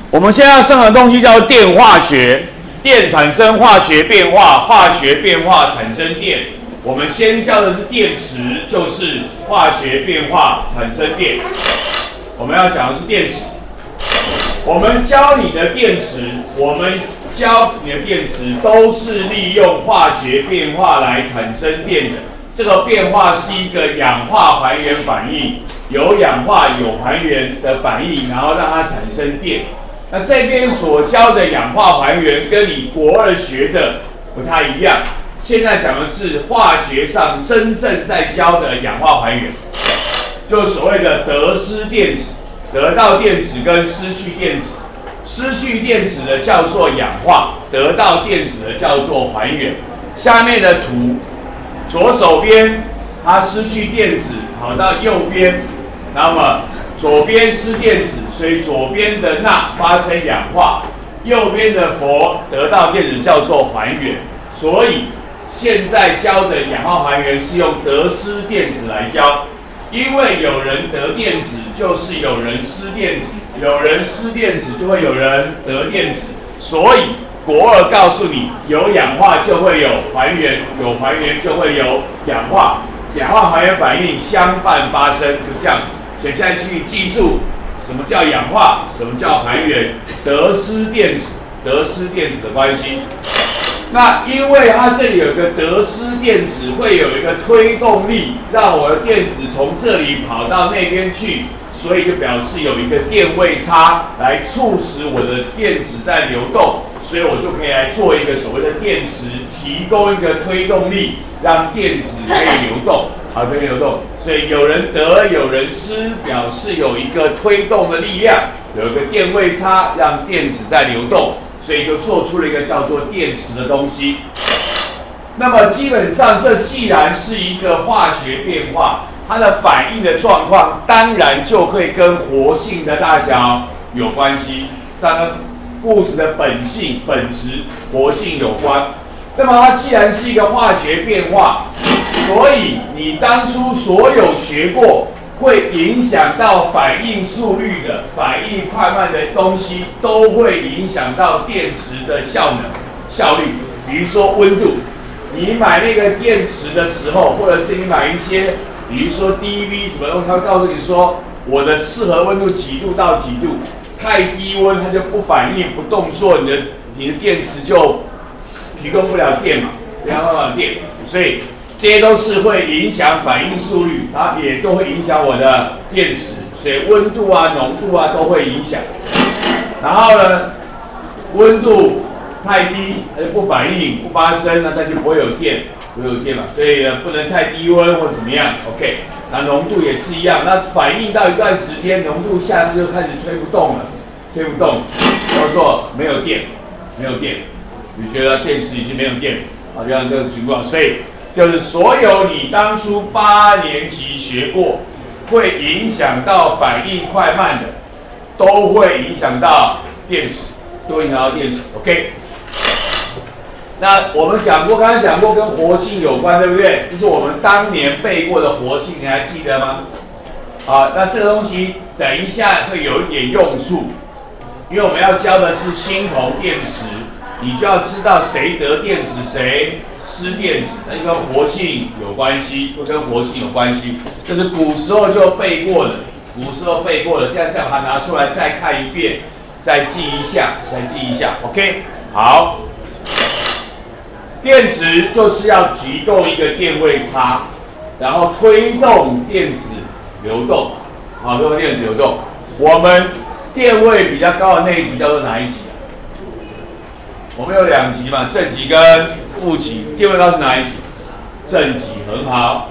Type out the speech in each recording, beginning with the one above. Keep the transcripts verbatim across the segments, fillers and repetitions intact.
我们现在要上的东西叫电化学，电产生化学变化，化学变化产生电。我们先教的是电池，就是化学变化产生电。我们要讲的是电池。我们教你的电池，我们教你的电池都是利用化学变化来产生电的。这个变化是一个氧化还原反应，有氧化有还原的反应，然后让它产生电。那这边所教的氧化还原跟你国二学的不太一样。现在讲的是化学上真正在教的氧化还原，就是所谓的得失电子，得到电子跟失去电子，失去电子的叫做氧化，得到电子的叫做还原。下面的图，左手边它失去电子跑到右边，那么左边失电子，所以左边的钠发生氧化，右边的氟得到电子叫做还原。所以现在教的氧化还原是用得失电子来教，因为有人得电子，就是有人失电子，有人失电子就会有人得电子，所以国二告诉你，有氧化就会有还原，有还原就会有氧化，氧化还原反应相伴发生，就这样。所以现在请你记住，什么叫氧化，什么叫还原，得失电子，得失电子的关系。那因为它这里有个得失电子，会有一个推动力，让我的电子从这里跑到那边去，所以就表示有一个电位差来促使我的电子在流动，所以我就可以来做一个所谓的电池，提供一个推动力，让电子可以流动，好，可以流动。所以有人得，有人失，表示有一个推动的力量，有一个电位差，让电子在流动。所以就做出了一个叫做电池的东西。那么基本上，这既然是一个化学变化，它的反应的状况当然就会跟活性的大小有关系，它跟物质的本性、本质、活性有关。那么它既然是一个化学变化，所以你当初所有学过会影响到反应速率的、反应快慢的东西，都会影响到电池的效能、效率。比如说温度，你买那个电池的时候，或者是你买一些，比如说 D V 什么东西，它会告诉你说，我的适合温度几度到几度，太低温它就不反应、不动作，你的你的电池就提供不了电嘛，没有办法电，所以这些都是会影响反应速率，它也都会影响我的电池，所以温度啊、浓度啊都会影响。然后呢，温度太低，它就不反应、不发生，那它就不会有电，不会有电嘛。所以呢，不能太低温或怎么样。OK， 那浓度也是一样，那反应到一段时间，浓度下降就开始推不动了，推不动，叫做没有电，没有电，你觉得电池已经没有电，好像这个情况，所以。就是所有你当初八年级学过，会影响到反应快慢的，都会影响到电池，都会影响到电池。OK， 那我们讲过，刚才讲过跟活性有关，对不对？就是我们当年背过的活性，你还记得吗？好，那这个东西等一下会有一点用处，因为我们要教的是锌铜电池，你就要知道谁得电子，谁失电子，那就跟活性有关系，会跟活性有关系，这是古时候就背过的，古时候背过的，现在再把它拿出来再看一遍，再记一下，再记一下 ，OK， 好。电池就是要提供一个电位差，然后推动电子流动，好，推动电子流动。我们电位比较高的那一级叫做哪一级？我们有两级嘛，正极跟负极，电位高是哪一级？正极，很好。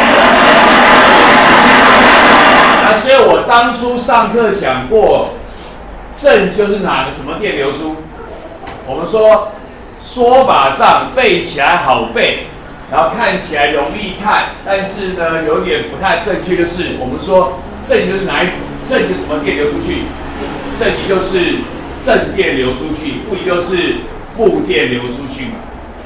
那所以我当初上课讲过，正就是哪个什么电流出？我们说说法上背起来好背，然后看起来容易看，但是呢有点不太正确，就是我们说正就是哪一股？正就是什么电流出去？正极就是正电流出去，负极就是负电流出去嘛。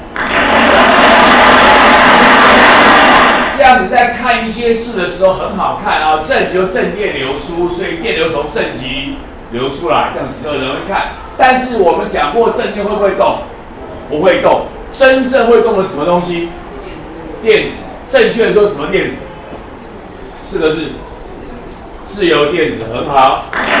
这样子在看一些事的时候很好看啊，正极就正电流出，所以电流从正极流出来，这样子有人会看。但是我们讲过正电会不会动？不会动。真正会动的什么东西？电子。正确的说什么电子？四个字，自由电子，很好。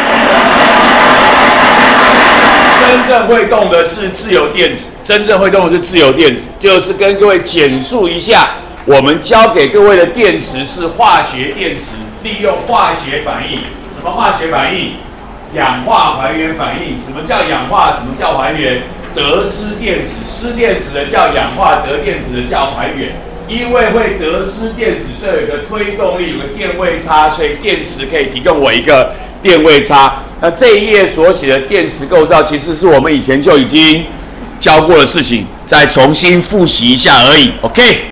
真正会动的是自由电子，真正会动的是自由电子，就是跟各位简述一下，我们教给各位的电池是化学电池，利用化学反应。什么化学反应？氧化还原反应。什么叫氧化？什么叫还原？得失电子，失电子的叫氧化，得电子的叫还原。因为会得失电子，所以有一个推动力，有个电位差，所以电池可以提供我一个电位差。那这一页所写的电池构造，其实是我们以前就已经教过的事情，再重新复习一下而已。OK。